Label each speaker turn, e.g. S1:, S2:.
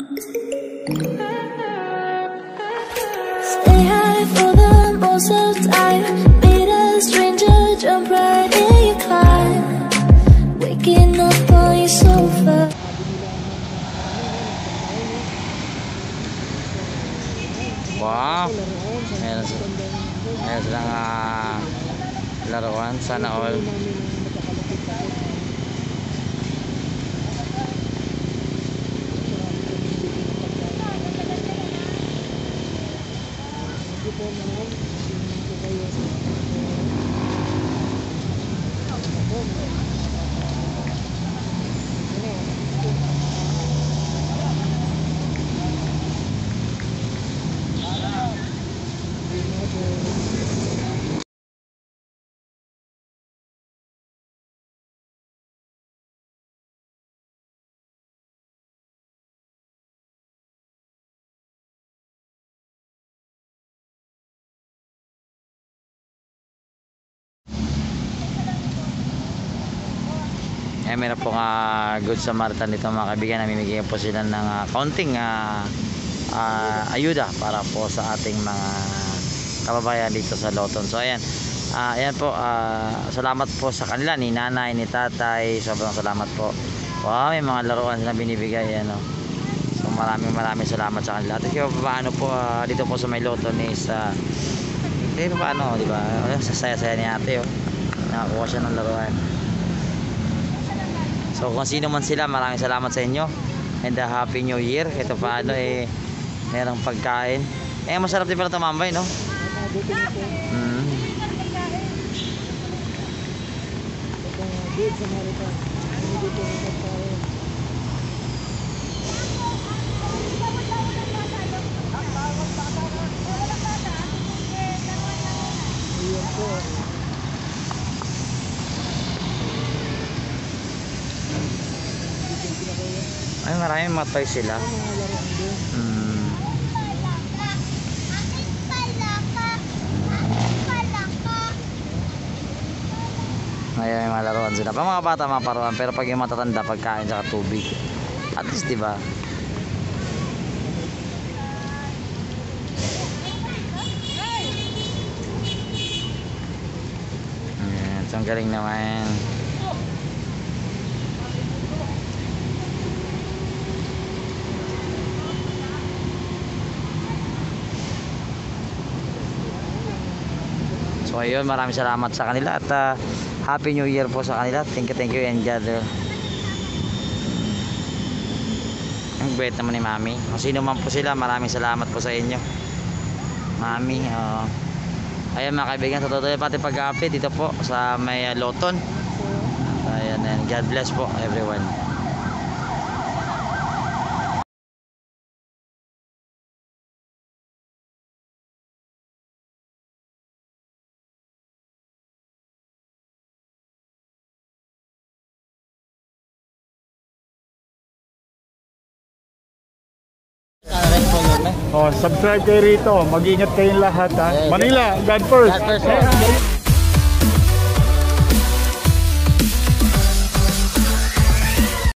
S1: Stay high for the most of time. Meet a stranger, jump right in your climb. Waking up on your sofa.
S2: Wow, meron silang laruan, sana all. Meron pong Good Samaritan dito mga kaibigan. Namimigay po sila ng kaunting ayuda para po sa ating mga kababayan dito sa Loton. So ayan, ayan po, salamat po sa kanila, ni nanay, ni tatay, sobrang salamat po. Wow, may mga laruan na binibigay, ano. So maraming salamat sa kanila. At kaya paano po dito po sa may Loton is paano, di ba? Sasaya-saya ni ate, oh. Nakakuha siya ng laruan. So kung sino man sila, maraming salamat sa inyo and Happy New Year. Ito paano merong pagkain. Masarap din pala tumambay, no? Ay, maraming mga toys sila. Ayan, may mga laruan sila. Pang mga bata, mga paruan. Pero pag yung matatanda, pagkain saka tubig. At least, diba? Ayan, so ang galing naman. So ayun, maraming salamat sa kanila at Happy New Year po sa kanila. Thank you and God. Ang bait naman ni Mami. Kung sino man po sila, maraming salamat po sa inyo, Mami. Ayan mga kaibigan, sa totoo pati pag-update dito po sa may Loton. Ayan, and God bless po everyone.
S3: Subscribe kayo rito. Mag-ingat kayong lahat, ha. Manila, God first.
S2: God first.